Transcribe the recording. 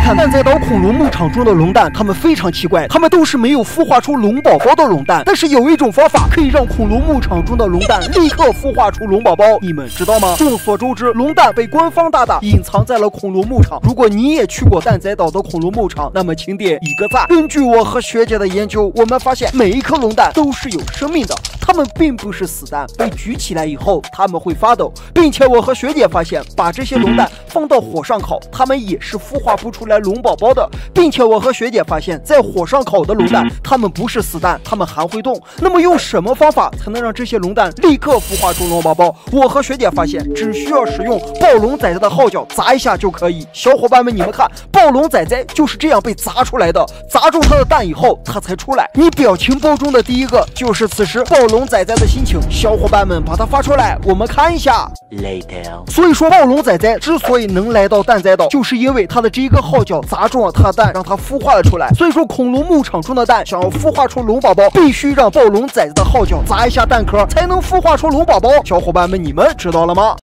看蛋仔岛恐龙牧场中的龙蛋，它们非常奇怪，它们都是没有孵化出龙宝宝的龙蛋。但是有一种方法可以让恐龙牧场中的龙蛋立刻孵化出龙宝宝，你们知道吗？众所周知，龙蛋被官方大大隐藏在了恐龙牧场。如果你也去过蛋仔岛的恐龙牧场，那么请点一个赞。根据我和学姐的研究，我们发现每一颗龙蛋都是有生命的，它们并不是死蛋，被举起来以后它们会发抖，并且我和学姐发现，把这些龙蛋放到火上烤，它们也是孵化不出来龙宝宝的，并且我和学姐发现，在火上烤的龙蛋，它们不是死蛋，它们还会动。那么用什么方法才能让这些龙蛋立刻孵化出龙宝宝？我和学姐发现，只需要使用暴龙仔仔的号角砸一下就可以。小伙伴们，你们看，暴龙仔仔就是这样被砸出来的，砸中它的蛋以后，它才出来。你表情包中的第一个就是此时暴龙仔仔的心情，小伙伴们把它发出来，我们看一下。所以说，暴龙仔仔之所以能来到蛋仔岛，就是因为它的这一个号角砸中了它的蛋，让它孵化了出来。所以说，恐龙牧场中的蛋想要孵化出龙宝宝，必须让暴龙仔仔的号角砸一下蛋壳，才能孵化出龙宝宝。小伙伴们，你们知道了吗？